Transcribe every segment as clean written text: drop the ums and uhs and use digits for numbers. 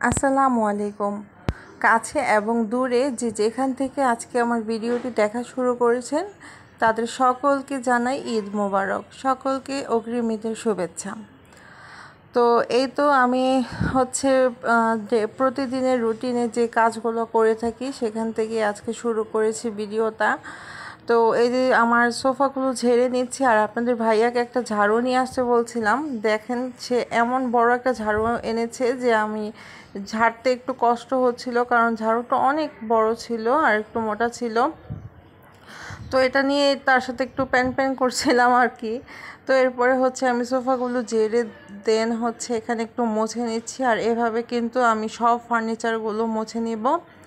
আসসালামু আলাইকুম। কাছে এবং দূরে যে যেখান থেকে আজকে আমার ভিডিওটি দেখা শুরু করেছেন তাদের সকলকে জানাই ঈদ মোবারক, সকলকে অগ্রিম ঈদের শুভেচ্ছা। তো এই তো আমি প্রতিদিনের রুটিনে যে কাজগুলো করে থাকি সেখান থেকে আজকে শুরু করেছি ভিডিওটা। তো এই যে আমার সোফাগুলো ঝেড়ে নিচ্ছি, আর আপনাদের ভাইয়াকে একটা ঝাড়ু নিয়ে আসতে বলছিলাম। দেখেন সে এমন বড় একটা ঝাড়ু এনেছে যে আমি ঝাড়তে একটু কষ্ট হচ্ছিল, কারণ ঝাড়ুটা অনেক বড় ছিল আর একটু মোটা ছিল। তো এটা নিয়ে তার সাথে একটু প্যান প্যান করছিলাম আর কি। তো এরপরে আমি সোফাগুলো ঝেড়ে এখানে একটু মুছে নিচ্ছি, আর এভাবে কিন্তু আমি সব ফার্নিচারগুলো মুছে নিব।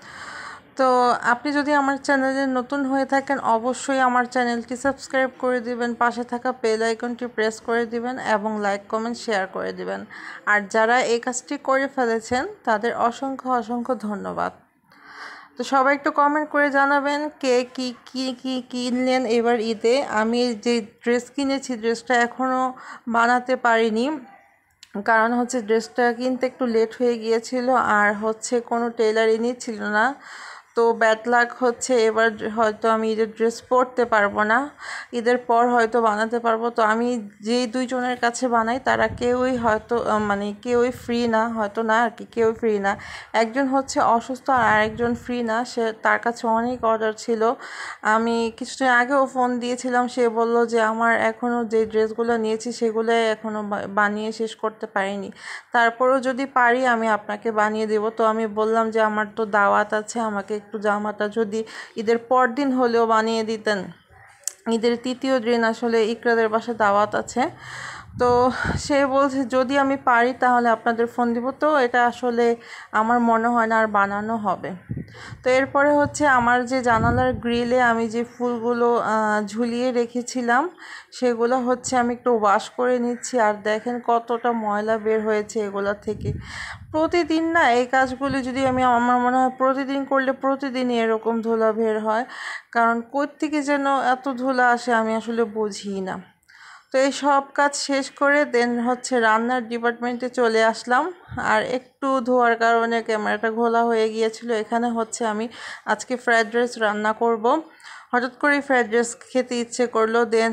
তো আপনি যদি আমার চ্যানেলে নতুন হয়ে থাকেন অবশ্যই আমার চ্যানেলটি সাবস্ক্রাইব করে দিবেন, পাশে থাকা বেল আইকনটি প্রেস করে দিবেন এবং লাইক কমেন্ট শেয়ার করে দিবেন। আর যারা এই কাজটি করে ফেলেছেন তাদের অসংখ্য অসংখ্য ধন্যবাদ। তো সবাই একটু কমেন্ট করে জানাবেন কে কি কি কি কিনলেন এবার ঈদে। আমি যে ড্রেস কিনেছি ড্রেসটা এখনও বানাতে পারিনি, কারণ ড্রেসটা কিনতে একটু লেট হয়ে গিয়েছিল, আর কোনো টেলারই ছিল না। তো ব্যাড লাক এবার হয়তো আমি ঈদের ড্রেস পরতে পারবো না, ঈদের পর হয়তো বানাতে পারবো। তো আমি যেই দুইজনের কাছে বানাই তারা কেউই হয়তো কেউই ফ্রি না, হয়তো না আর কি, কেউই ফ্রি না। একজন অসুস্থ আর আরেকজন ফ্রি না, তার কাছে অনেক অর্ডার ছিল। আমি কিছুদিন আগেও ফোন দিয়েছিলাম, সে বলল যে আমার এখনও যে ড্রেসগুলো নিয়েছি সেগুলো এখনও বানিয়ে শেষ করতে পারিনি, তারপরেও যদি পারি আমি আপনাকে বানিয়ে দেব। তো আমি বললাম যে আমার তো দাওয়াত আছে, আমাকে একটু জামাটা যদি ঈদের পর দিন হলেও বানিয়ে দিতেন। ঈদের তৃতীয় দিন আসলে ইকরাদের বাসায় দাওয়াত আছে। তো সে বলছে যদি আমি পারি তাহলে আপনাদের ফোন দিব। তো এটা আসলে আমার মনে হয় না আর বানানো হবে। তো এরপরে আমার যে জানালার গ্রিলে আমি যে ফুলগুলো ঝুলিয়ে রেখেছিলাম সেগুলো আমি একটু ওয়াশ করে নিচ্ছি, আর দেখেন কতটা ময়লা বের হয়েছে এগুলো থেকে। প্রতিদিন না এই কাজগুলি যদি আমার মনে হয় প্রতিদিন করলে প্রতিদিনই এরকম ধুলা বের হয়, কারণ কোত্থেকে যেন এত ধুলা আসে আমি আসলে বুঝি না। তো এই সব কাজ শেষ করে দেন রান্নার ডিপার্টমেন্টে চলে আসলাম, আর একটু ধোয়ার কারণে ক্যামেরাটা ঘোলা হয়ে গিয়েছিল। এখানে আমি আজকে ফ্রায়েড রাইস রান্না করব। হঠাৎ করে ফ্রায়েড রাইস খেতে ইচ্ছে করলো, দেন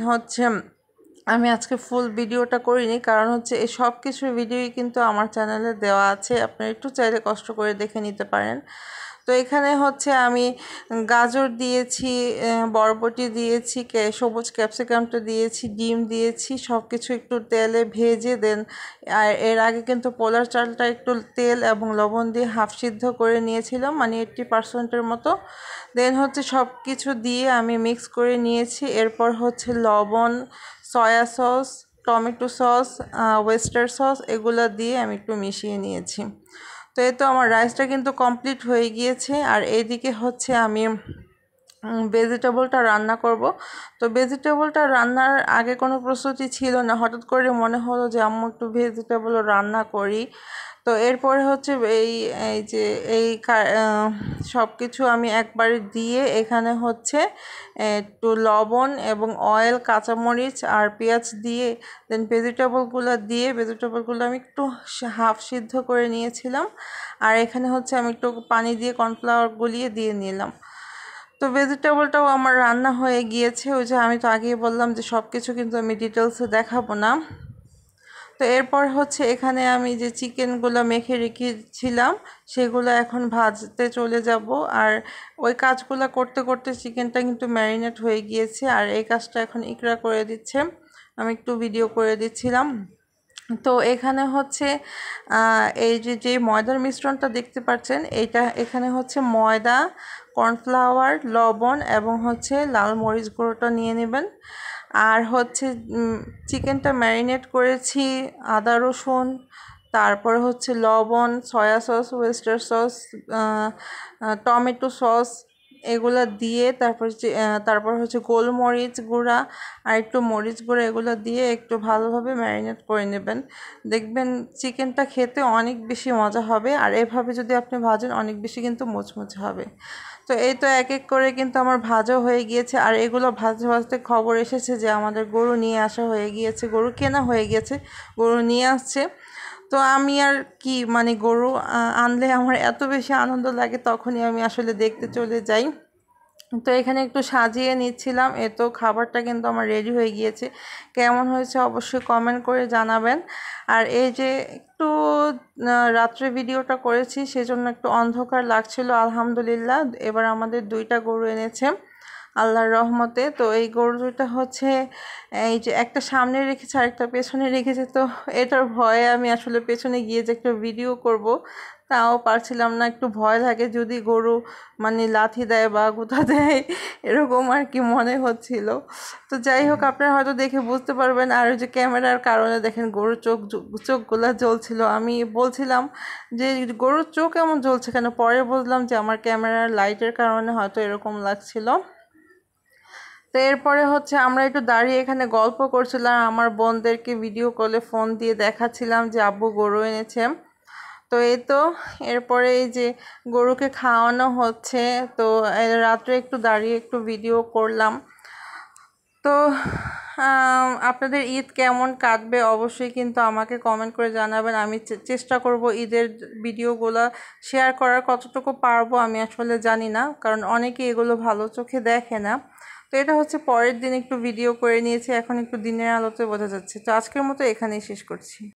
আমি আজকে ফুল ভিডিওটা করিনি, কারণ এই সব কিছুর ভিডিওই কিন্তু আমার চ্যানেলে দেওয়া আছে, আপনি একটু চাইলে কষ্ট করে দেখে নিতে পারেন। তো এখানে আমি গাজর দিয়েছি, বরবটি দিয়েছি, সবুজ ক্যাপসিকামটা দিয়েছি, ডিম দিয়েছি, সব কিছু একটু তেলে ভেজে দেন। আর এর আগে কিন্তু পোলার চালটা একটু তেল এবং লবণ দিয়ে হাফ সিদ্ধ করে নিয়েছিলাম, 80% মতো। দেন সব কিছু দিয়ে আমি মিক্স করে নিয়েছি। এরপর লবণ, soya sauce, tomato sauce, oyster sauce এগুলো দিয়ে আমি একটু মিশিয়ে নিয়েছি। তো এই তো আমার রাইসটা কিন্তু কমপ্লিট হয়ে গিয়েছে, আর এইদিকে আমি ভেজিটেবলটা রান্না করব। তো ভেজিটেবলটা রান্নার আগে কোনো প্রস্তুতি ছিল না, হঠাৎ করে মনে হলো যে আম্মু একটু ভেজিটেবল রান্না করি। তো এরপরে এই এই যে এই সব কিছু আমি একবারে দিয়ে এখানে একটু লবণ এবং অয়েল, কাঁচামরিচ আর পেঁয়াজ দিয়ে দেন ভেজিটেবলগুলো আমি একটু হাফ সিদ্ধ করে নিয়েছিলাম, আর এখানে আমি একটু পানি দিয়ে কর্নফ্লাওয়ার গুলিয়ে দিয়ে নিলাম। তো ভেজিটেবলটাও আমার রান্না হয়ে গিয়েছে। ওই যে আমি তো আগেই বললাম যে সব কিছু কিন্তু আমি ডিটেলসে দেখাবো না। তো এরপর এখানে আমি যে চিকেনগুলো মেখে রেখেছিলাম সেগুলো এখন ভাজতে চলে যাব, আর ওই কাজগুলো করতে করতে চিকেনটা কিন্তু ম্যারিনেট হয়ে গিয়েছে, আর এই কাজটা এখন ইকরা করে দিচ্ছে, আমি একটু ভিডিও করে দিচ্ছিলাম। তো এখানে এই যে ময়দার মিশ্রণটা দেখতে পাচ্ছেন, এখানে ময়দা, কর্নফ্লাওয়ার, লবণ এবং লাল মরিচ গুঁড়োটা নিয়ে নেবেন। আর চিকেনটা ম্যারিনেট করেছি আদা রসুন, তারপরে লবণ, soya sauce, oyster sauce, tomato sauce এগুলো দিয়ে তারপর গোলমরিচ গুঁড়া আর একটু মরিচ গুঁড়া এগুলো দিয়ে একটু ভালোভাবে ম্যারিনেট করে নেবেন। দেখবেন চিকেনটা খেতে অনেক বেশি মজা হবে, আর এভাবে যদি আপনি ভাজেন অনেক বেশি কিন্তু মুচমুচে হবে। তো এই তো এক এক করে কিন্তু আমার ভাজা হয়ে গিয়েছে, আর এগুলো ভাজতে ভাজতে খবর এসেছে যে আমাদের গরু নিয়ে আসা হয়ে গিয়েছে, গরু কেনা হয়ে গিয়েছে, গরু নিয়ে আসছে। তো আমি আর কি মানে গরু আনলে আমার এত বেশি আনন্দ লাগে, তখনই আমি আসলে দেখতে চলে যাই। তো এখানে একটু সাজিয়ে নিচ্ছিলাম। তো খাবারটা কিন্তু আমার রেডি হয়ে গিয়েছে, কেমন হয়েছে অবশ্যই কমেন্ট করে জানাবেন। আর এই যে একটু রাত্রে ভিডিওটা করেছি সেজন্য একটু অন্ধকার লাগছিল। আলহামদুলিল্লাহ এবার আমাদের 2টা গরু এনেছে আল্লাহর রহমতে। তো এই গরু দুইটা হচ্ছে এই যে একটা সামনে রেখেছে আর একটা পেছনে রেখেছে। তো এটার ভয়ে আমি আসলে পেছনে গিয়ে যে একটা ভিডিও করব তাও পারছিলাম না, একটু ভয় লাগে যদি গরু মানে লাথি দেয় বা গুঁতা দেয়, এরকম আর কি মনে হচ্ছিল। তো যাই হোক, আপনারা হয়তো দেখে বুঝতে পারবেন। আর ওই যে ক্যামেরার কারণে দেখেন গরুর চোখগুলা জ্বলছিল। আমি বলছিলাম যে গরুর চোখ এমন জ্বলছে কেন, পরে বুঝলাম যে আমার ক্যামেরার লাইটের কারণে হয়তো এরকম লাগছিল। তো এরপরে হচ্ছে আমরা একটু দাঁড়িয়ে এখানে গল্প করছিলাম, আমার বোনদেরকে ভিডিও কলে ফোন দিয়ে দেখাচ্ছিলাম যে আব্বু গরু এনেছে। তো এই তো এরপরে এই যে গরুকে খাওয়ানো হচ্ছে। তো রাত্রে একটু দাঁড়িয়ে একটু ভিডিও করলাম। তো আপনাদের ঈদ কেমন কাটবে অবশ্যই কিন্তু আমাকে কমেন্ট করে জানাবেন। আমি চেষ্টা করব ঈদের ভিডিওগুলো শেয়ার করার, কতটুকু পারবো আমি আসলে জানি না, কারণ অনেকে এগুলো ভালো চোখে দেখে না। তো এটা হচ্ছে পরের দিন একটু ভিডিও করে নিয়েছি, এখন একটু দিনের আলোতে বোঝা যাচ্ছে। তো আজকের মতো এখানেই শেষ করছি।